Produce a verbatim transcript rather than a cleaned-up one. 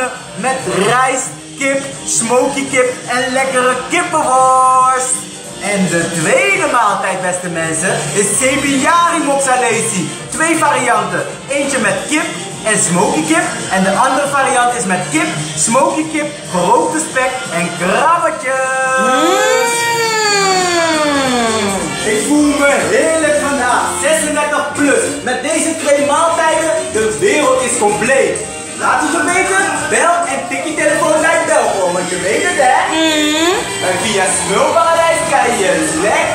met rijst, kip, smoky kip en lekkere kippenworst. En de tweede maaltijd, beste mensen, is sebiari mozzalesi. Twee varianten. Eentje met kip en smoky kip. En de andere variant is met kip, smoky kip, gerookte spek en krabbetjes. Mm. Ik voel me heerlijk vandaag. zesendertig plus. Met deze twee maaltijden, de wereld is compleet. Laat het je weten, bel en tik je telefoon naar Belco, want je weet het hè. Mm. En via Smulparadijs kan je lekker